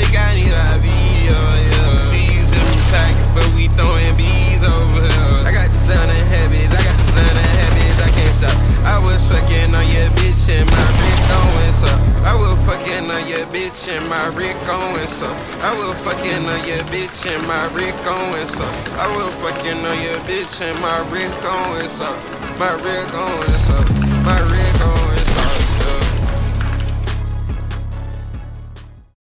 chick, I need IV, yeah. C's in the pocket, but we throwing B's over here. I got designer habits, I got designer habits, I can't stop. I was fucking on your bitch and my Rick going so. I will fucking on your bitch and my Rick going so. I will fucking on your bitch and my Rick going so. I will fucking on your bitch and my Rick going so. My Rick going so. My Rick going